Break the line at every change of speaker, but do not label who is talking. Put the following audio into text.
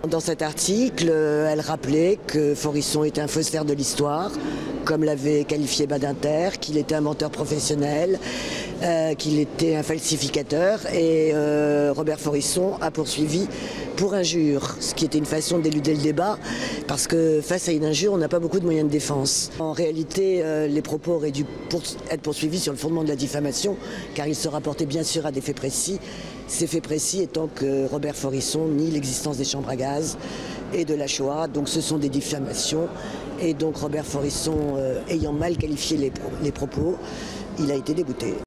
Dans cet article, elle rappelait que Forisson était un faussaire de l'histoire, comme l'avait qualifié Badinter, qu'il était un menteur professionnel, qu'il était un falsificateur. Et Robert Forisson a poursuivi pour injure, ce qui était une façon d'éluder le débat, parce que face à une injure, on n'a pas beaucoup de moyens de défense. En réalité, les propos auraient dû être poursuivis sur le fondement de la diffamation, car ils se rapportaient bien sûr à des faits précis. Ces faits précis étant que Robert Forisson nie l'existence des chambres à gaz et de la Shoah, donc ce sont des diffamations. Et donc Robert Forisson, ayant mal qualifié les propos, il a été débouté.